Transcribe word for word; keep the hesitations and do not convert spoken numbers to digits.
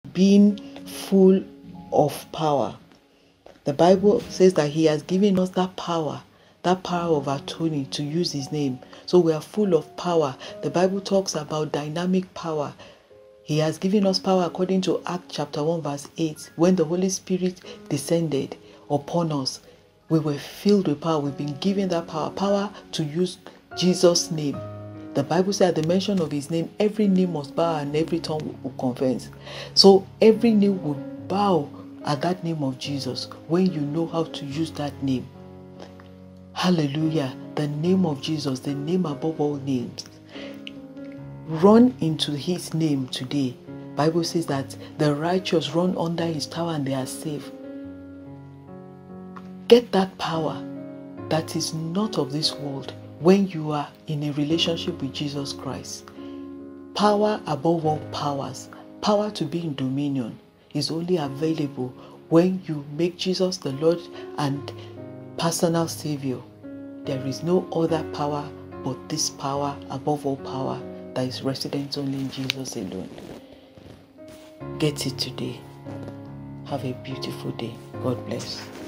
being full of power. The Bible says that he has given us that power, that power of attorney to use his name. So we are full of power. The Bible talks about dynamic power. He has given us power according to Acts chapter one verse eight. When the Holy Spirit descended upon us, we were filled with power. We've been given that power, power to use Jesus' name. The Bible says at the mention of his name, every knee must bow and every tongue will confess. So every knee will bow at that name of Jesus when you know how to use that name. Hallelujah. The name of Jesus, the name above all names. Run into his name today. Bible says that the righteous run under his tower and they are safe. Get that power that is not of this world when you are in a relationship with Jesus Christ. Power above all powers. Power to be in dominion is only available when you make Jesus the Lord and personal Savior. There is no other power but this power above all power that is resident only in Jesus alone. Get it today. Have a beautiful day. God bless.